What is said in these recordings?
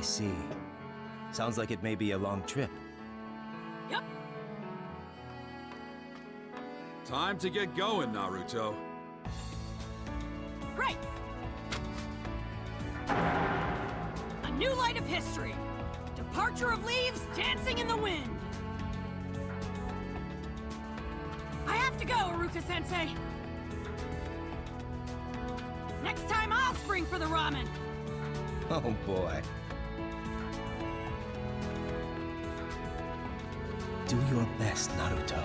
see. Sounds like it may be a long trip. Yep. Time to get going, Naruto. Great! A new light of history! Departure of leaves dancing in the wind! I have to go, Iruka-sensei! Next time I'll spring for the ramen! Oh boy. Do your best, Naruto.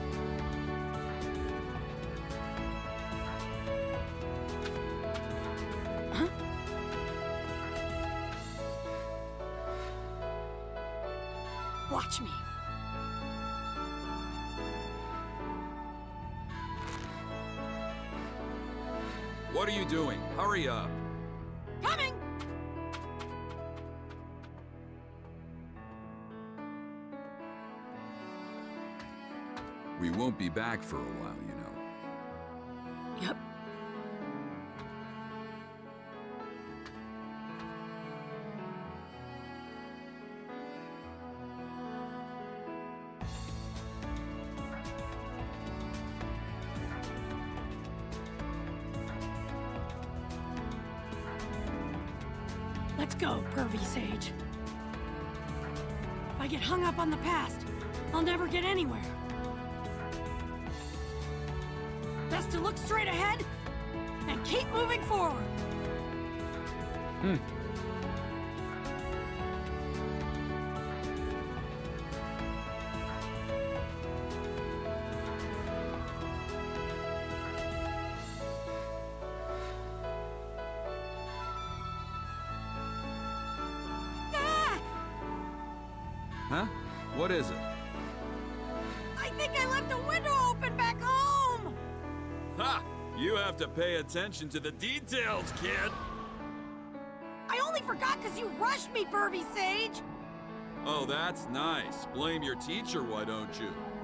Huh? Watch me. What are you doing? Hurry up. Coming! We won't be back for a while, you know. Yep. Let's go, pervy sage. If I get hung up on the past, I'll never get anywhere. Best to look straight ahead and keep moving forward. Ah! Huh? What is it? I think I left a window open back home! Ha! You have to pay attention to the details, kid! I only forgot because you rushed me, pervy sage! Oh, that's nice. Blame your teacher, why don't you?